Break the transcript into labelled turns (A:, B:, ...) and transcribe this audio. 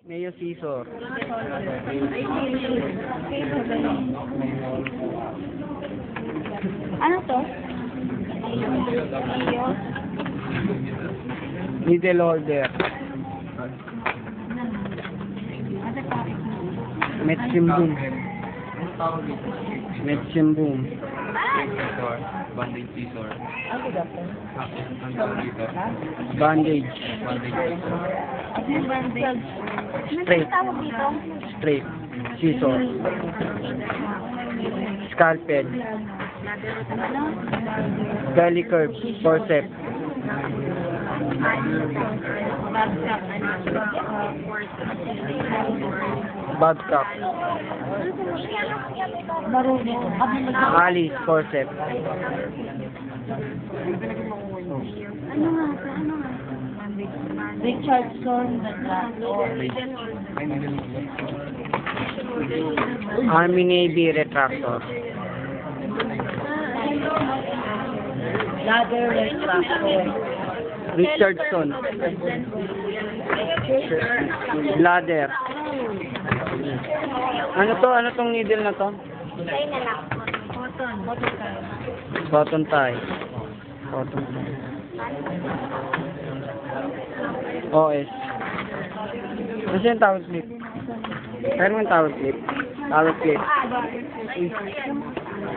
A: Mayo scissor.
B: Ano to?
A: Needle holder. Medicine boom. Medicine boom.
C: Bandage scissor.
B: Ano dapat?
C: Ang tawag dito.
A: Bandage.
C: Bandage scissor.
B: Ano yung bandage?
A: Straight.
B: Ano tawag dito?
A: Straight. Scissor. Scalpel. Belly curve. Forceps. Bad cup. Alice. Forceps.
B: Ano nga? Richardson.
A: Army Navy retractor.
B: Ladder retractor.
A: Richardson. Bladder. Ano to? Ano tong needle na to?
B: Tayo na lang. Cotton.
A: Cotton tie. Cotton tie. OS. Kasi yung towel clip. Pero yung towel clip. Towel clip.